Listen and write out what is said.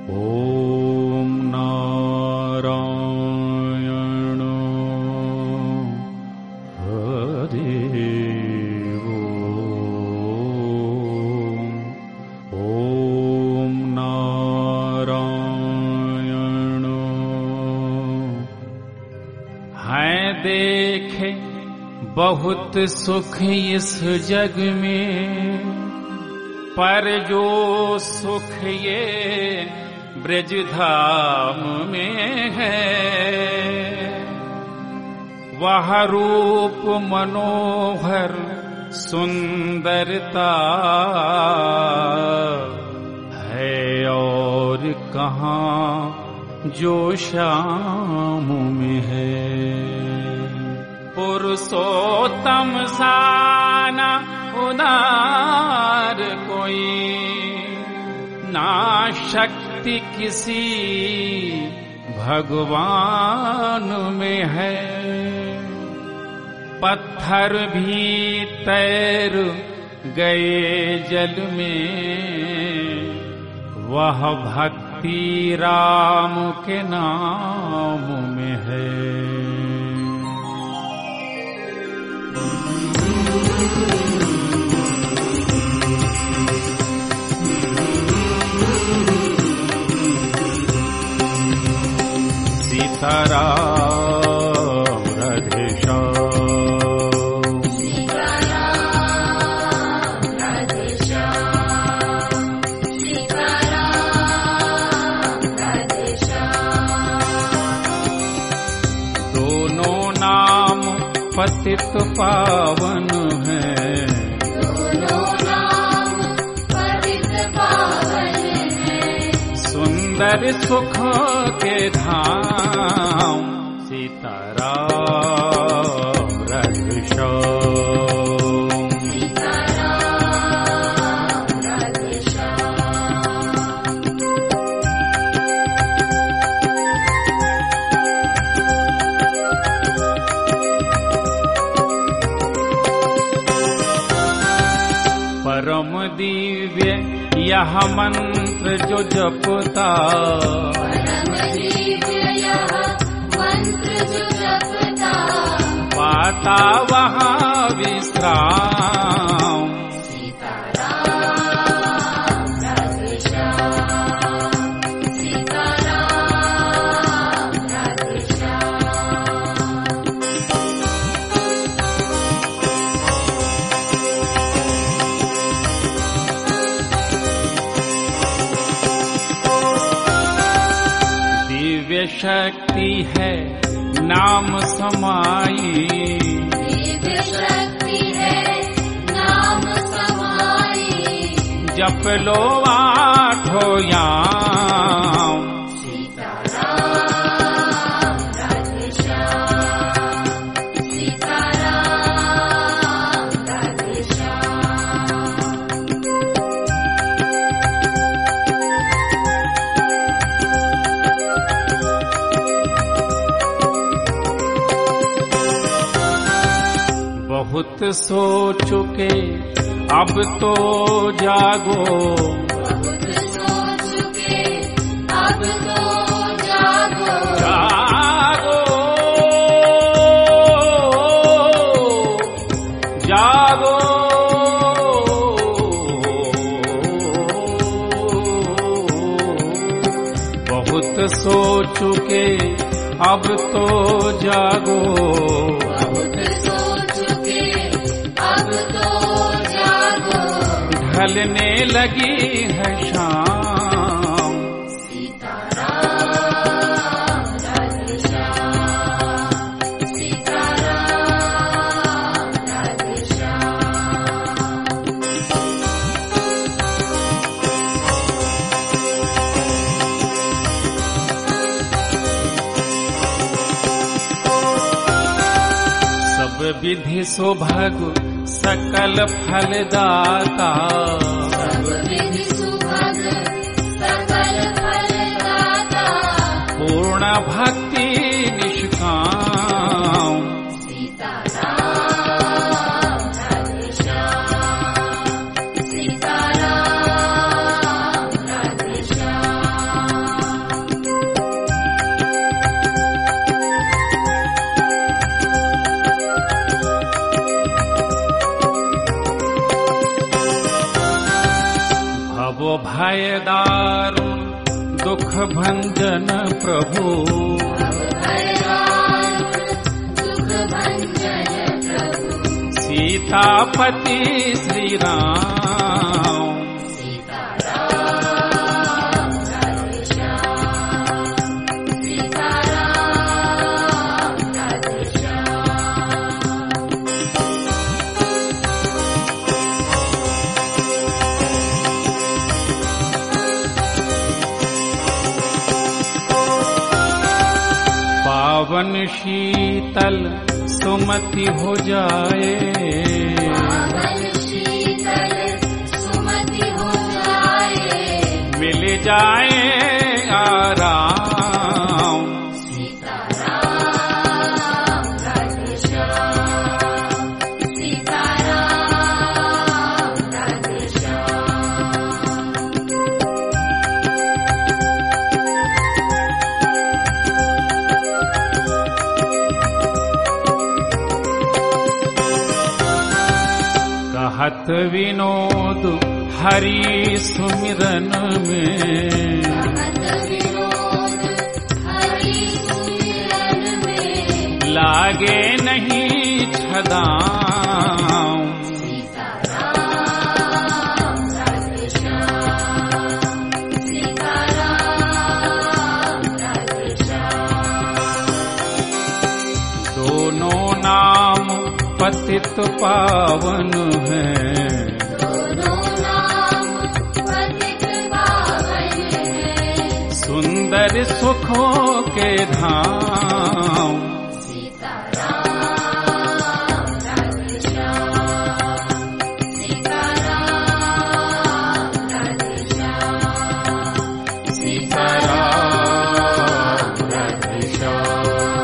ओम नारायण हरि ओम नारायण। है देखे बहुत सुख इस जग में, पर जो सुख ये ब्रजधाम में है, वह रूप मनोहर सुंदरता है और कहाँ जो श्याम में है। पुरुषोत्तम साना उदार कोई, ना शक्ति किसी भगवान में है। पत्थर भी तैर गए जल में, वह भक्ति राम के नाम में है। सीताराम राधे श्याम, सीताराम राधे श्याम, सीताराम राधे श्याम। दोनों नाम पतित पावन है, दोनों नाम पतित पावन है। सुंदर सुख के धाम सीताराम राधे श्याम, सीताराम राधे श्याम। परम दिव्य यह मंत्र जो जपता, परम दिव्य यह मंत्र जो जपता, पाता वहाँ विश्राम सीताराम राधे श्याम, सीताराम राधे श्याम। दिव्य शक्ति है नाम समाई, दिव्य शक्ति है नाम समाई। जप लो आठों याम सीताराम राधे श्याम, सीताराम राधे श्याम। बहुत सो चुके अब तो जागो, बहुत सो चुके अब तो जागो, जागो जागो। बहुत सो चुके अब तो जागो, बहुत सो चुके अब तो जागो। ढलने लगी है शाम सीताराम राधे श्याम, सीताराम राधे श्याम। सब विधि सुभग सकल फलदाता, सब विधि सुभग सकल फलदाता, पूर्ण भक्ति निष्काम सीताराम राधे श्याम, सीताराम राधे श्याम। भव भय दारुण दुख भंजन प्रभु दुख भंजन प्रभु सीतापति श्री राम सीताराम राधे श्याम सीताराम राधे श्याम पावन शीतल सुमति हो जाए पावन शीतल सुमति हो जाए मिल जाए आराम सीताराम राधे श्याम सीताराम राधे श्याम कहत विनोद हरि सुमिरन में कहत विनोद हरि सुमिरन में लागे नहीं छदाम सीताराम राधे श्याम सीताराम राधे श्याम दोनों नाम पतित पावन है दोनों नाम पतित पावन हैं सुंदर सुखों के धाम सीताराम राधे श्याम सीताराम राधे श्याम सीताराम राधे श्याम